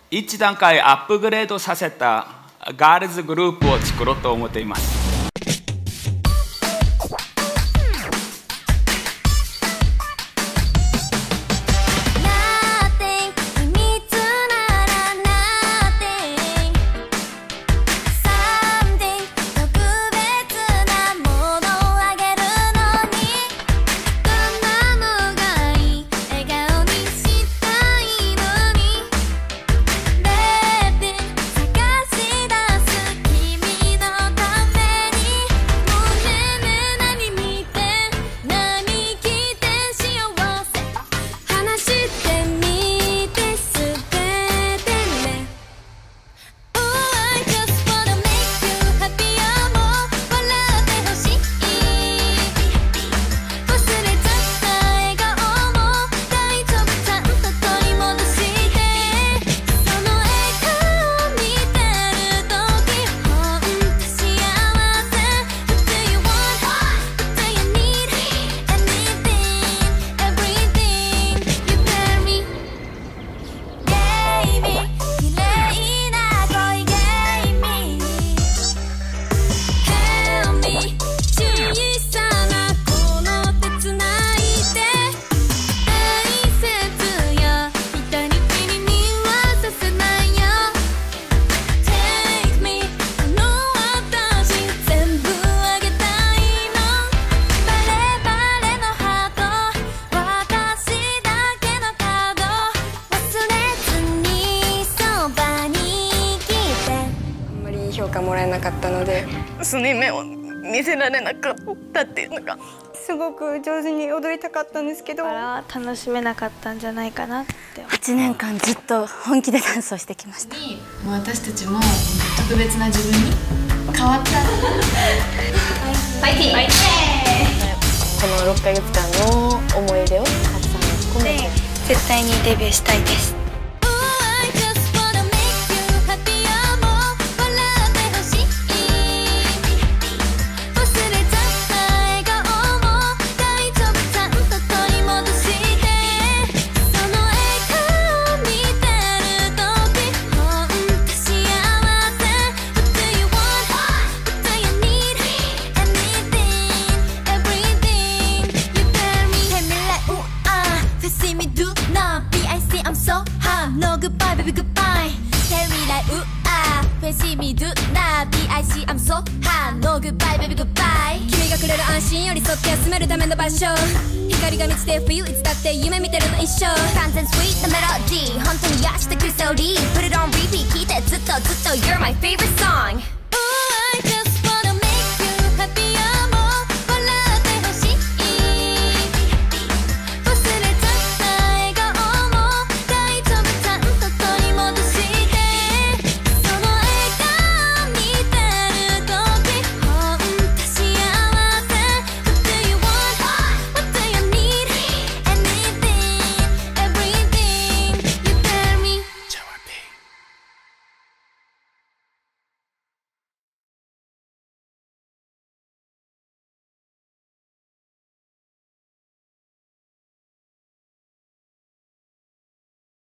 一段階アップグレードさせたガールズグループを作ろうと思っています。 評価もらえなかったので、 その夢を見せられなかったっていうのが、 すごく上手に踊りたかったんですけど、 楽しめなかったんじゃないかなって。 8年間ずっと本気でダンスをしてきました。 私たちも特別な自分に変わった。ファイティー。 この6ヶ月間の思い出をたくさん込めて絶対にデビューしたいです。 No goodbye, baby, goodbye. Tell me like ooh ah. Fancy me do not B.I.C. I'm so hot. No goodbye, baby, goodbye. 君がくれる安心寄り添って休めるための場所。光が満ちて feel いつだって夢見てるの一生。完全 sweet なメロディー。本当に癒してくれそう。